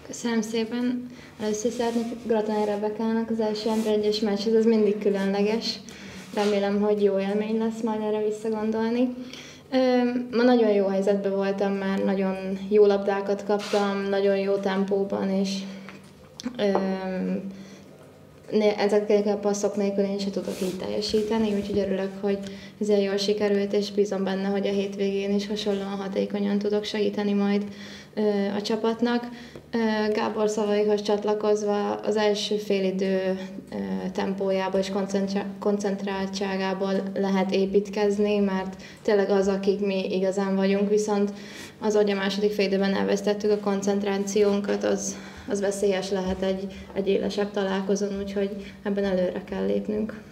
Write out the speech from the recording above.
Köszönöm szépen. Először szeretnék gratulálni Rebekának az első N1-es meccshez, ez mindig különleges. Remélem, hogy jó élmény lesz majd erre visszagondolni. Ma nagyon jó helyzetben voltam, már nagyon jó labdákat kaptam, nagyon jó tempóban, és ezeknek a passzok nélkül én sem tudok így teljesíteni, úgyhogy örülök, hogy ezért jól sikerült, és bízom benne, hogy a hétvégén is hasonlóan hatékonyan tudok segíteni majd a csapatnak. Gábor szavaihoz csatlakozva az első félidő tempójából és koncentráltságából lehet építkezni, mert tényleg az, akik mi igazán vagyunk, viszont az, hogy a második félidőben elvesztettük a koncentrációnkat, az veszélyes lehet egy élesebb találkozón, úgyhogy ebben előre kell lépnünk.